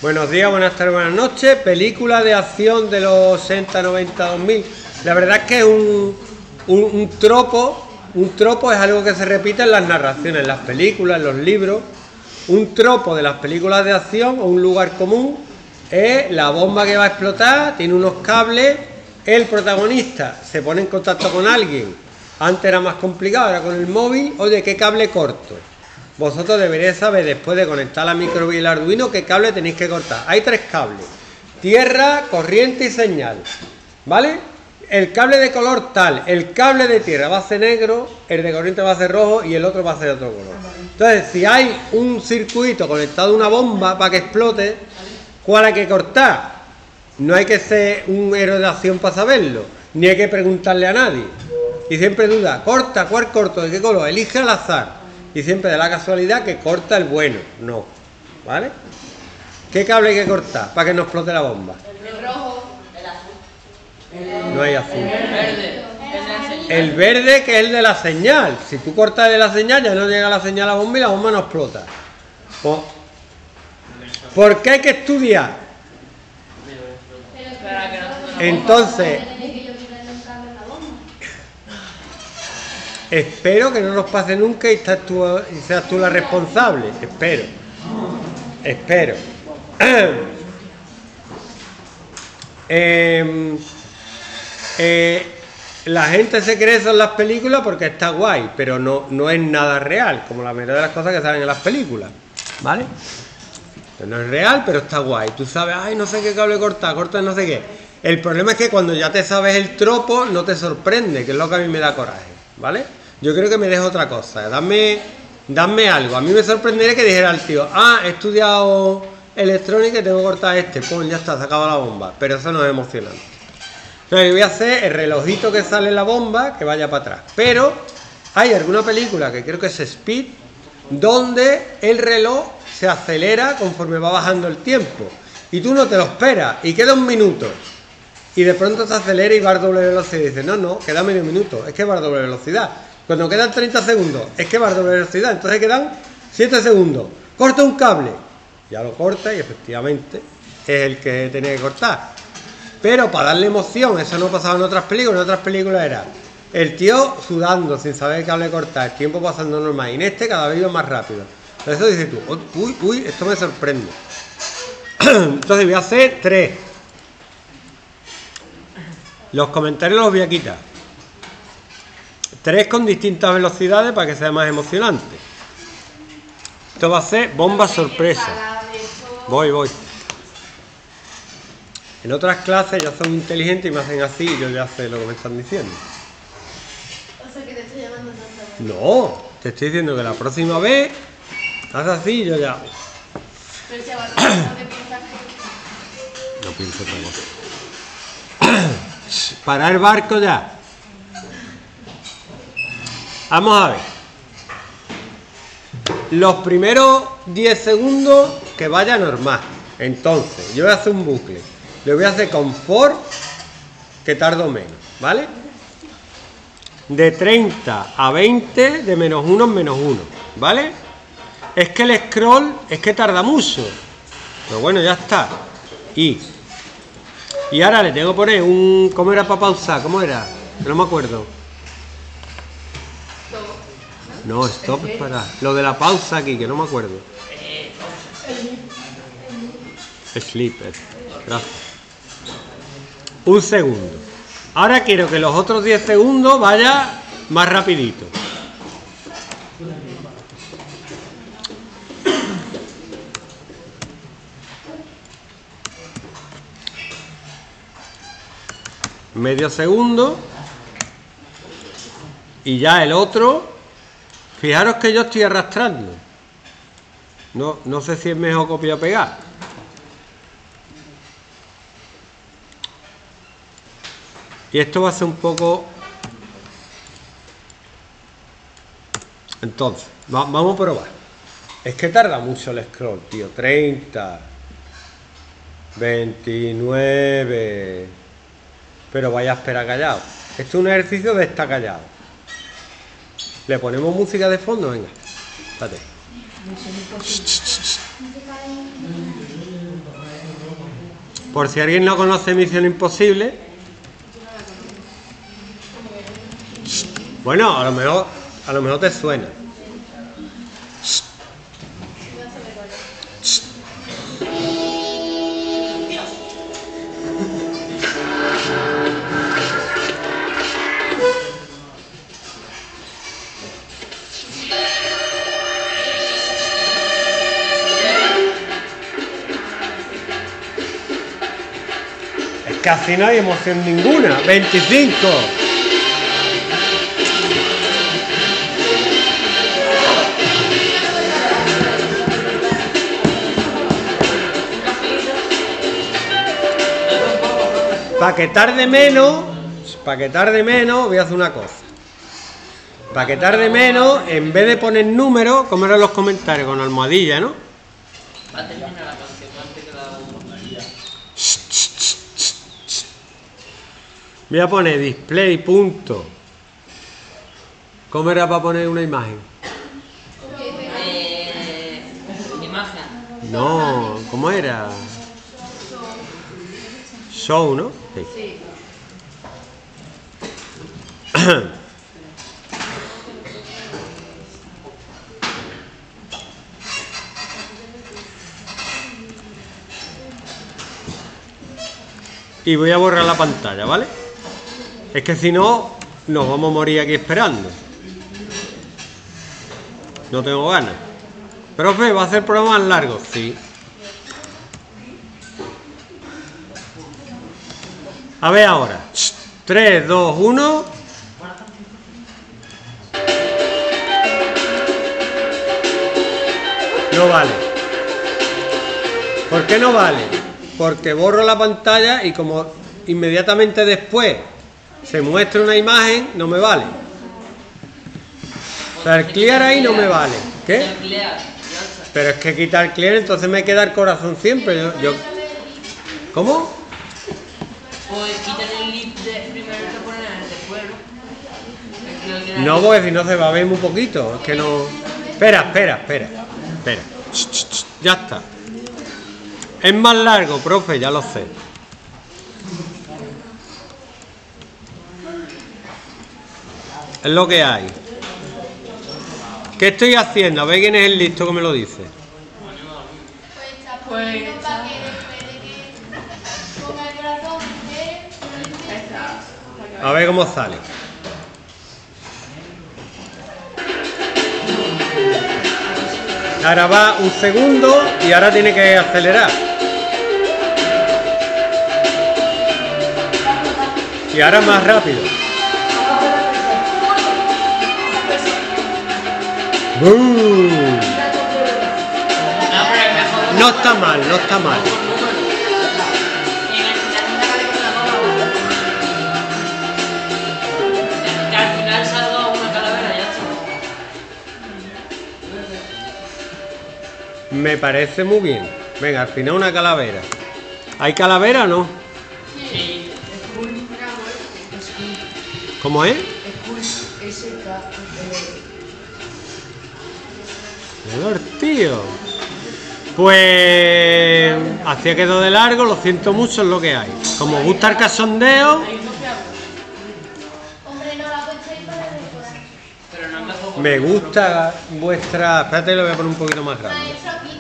Buenos días, buenas tardes, buenas noches. Película de acción de los 80, 90, 2000. La verdad es que es un tropo. Un tropo es algo que se repite en las narraciones, en las películas, en los libros. Un tropo de las películas de acción o un lugar común es la bomba que va a explotar, tiene unos cables, el protagonista se pone en contacto con alguien. Antes era más complicado, ahora con el móvil. Oye, ¿qué cable corto? Vosotros deberéis saber, después de conectar la micro y el Arduino, qué cable tenéis que cortar. Hay 3 cables: tierra, corriente y señal, ¿vale? El cable de color tal, el cable de tierra va a ser negro, el de corriente va a ser rojo y el otro va a ser de otro color. Entonces, si hay un circuito conectado a una bomba para que explote, ¿cuál hay que cortar? No hay que ser un héroe de acción para saberlo, ni hay que preguntarle a nadie. Y siempre duda, corta, ¿cuál corto? ¿De qué color? Elige al azar. Y siempre da la casualidad que corta el bueno. No, ¿vale? ¿Qué cable hay que cortar para que no explote la bomba? El rojo, el azul. No hay azul. El verde, El verde, que es el de la señal. Si tú cortas el de la señal, ya no llega la señal a la bomba y la bomba no explota. ¿Por qué hay que estudiar? Entonces, espero que no nos pase nunca y seas tú la responsable. Espero. La gente se cree eso en las películas porque está guay, pero no es nada real, como la mayoría de las cosas que salen en las películas, ¿vale? No es real, pero está guay. Tú sabes, ay, no sé qué cable corta no sé qué. El problema es que cuando ya te sabes el tropo, no te sorprende, que es lo que a mí me da coraje, ¿vale? Yo creo que me dejo otra cosa. Dame algo. A mí me sorprendería que dijera el tío, he estudiado electrónica y tengo que cortar pues ya está, se acaba la bomba. Pero eso no es emocionante. Entonces voy a hacer el relojito que sale en la bomba, que vaya para atrás. Pero hay alguna película, que creo que es Speed, donde el reloj se acelera conforme va bajando el tiempo. Y tú no te lo esperas, y queda 1 minuto. Y de pronto se acelera y va a doble velocidad. Y dices, no, queda medio minuto, es que va a doble velocidad. Cuando quedan 30 segundos, es que va a doble velocidad. Entonces quedan 7 segundos. Corta un cable. Ya lo corta y efectivamente es el que tenía que cortar. Pero para darle emoción, eso no pasaba en otras películas. En otras películas era el tío sudando sin saber el cable cortar, el tiempo pasando normal. Y en este cada vez iba más rápido. Por eso dices tú, uy, esto me sorprende. Entonces voy a hacer 3. Los comentarios los voy a quitar. 3 con distintas velocidades para que sea más emocionante. Esto va a ser bomba sorpresa. Voy. En otras clases ya son inteligentes y me hacen así y yo ya sé lo que me están diciendo. O sea que te estoy llamando tantas veces. No, te estoy diciendo que la próxima vez haz así y yo ya. Pero si ahora no te piensas que... No pienso otra cosa. Parar el barco ya. Vamos a ver. Los primeros 10 segundos que vaya normal. Entonces, yo voy a hacer un bucle. Le voy a hacer con for, que tardo menos, ¿vale? De 30 a 20, de -1 en -1, ¿vale? Es que el scroll es que tarda mucho. Pero bueno, ya está. Y ahora le tengo que poner un... ¿Cómo era para pausar? ¿Cómo era? No me acuerdo. No, stop es para... Lo de la pausa aquí, que no me acuerdo. Sleeper. Gracias. 1 segundo. Ahora quiero que los otros 10 segundos vaya más rapidito. Medio segundo. Y ya el otro. Fijaros que yo estoy arrastrando. No sé si es mejor copiar o pegar. Y esto va a ser un poco... Entonces, vamos a probar. Es que tarda mucho el scroll, tío. 30, 29... Pero vaya a esperar callado. Esto es un ejercicio de estar callado. ¿Le ponemos música de fondo? Venga, espérate. Por si alguien no conoce Misión Imposible. Bueno, a lo mejor te suena. Casi no hay emoción ninguna. 25. Para que tarde menos, voy a hacer una cosa. Para que tarde menos, en vez de poner números, como eran los comentarios, con almohadilla, ¿no? Va a terminar la canción antes que la almohadilla. Voy a poner display punto. ¿Cómo era para poner una imagen? Imagen. No, ¿cómo era? Show, ¿no? Sí. Y voy a borrar la pantalla, ¿vale? Es que si no, nos vamos a morir aquí esperando. No tengo ganas. Profe, ¿va a hacer programas más largos? Sí. A ver ahora. 3, 2, 1. No vale. ¿Por qué no vale? Porque borro la pantalla y como inmediatamente después se muestra una imagen, no me vale. O sea, el clear ahí no me vale. ¿Qué? Pero es que quitar clear, entonces me queda el corazón siempre. ¿Cómo? Pues quitar el lip de primero que poner después, ¿no? No, porque si no se va a ver muy poquito. Es que no. Espera. Ya está. Es más largo, profe, ya lo sé. Es lo que hay. ¿Qué estoy haciendo? A ver quién es el listo que me lo dice. Pues para que después de que ponga el corazón, A ver cómo sale. Ahora va un segundo y ahora tiene que acelerar. Y ahora más rápido. ¡Bum! No está mal, no está mal. Que al final salga una calavera, ya está. Me parece muy bien. Venga, al final una calavera. ¿Hay calavera o no? Sí. ¿Cómo es? Mejor, tío. Pues hacía quedó de largo, lo siento mucho, es lo que hay. Como gusta el cachondeo, hombre, no la puedes ir para decorar. Pero no es mejor. me gusta vuestra. Espérate, lo voy a poner un poquito más grande. Maestro,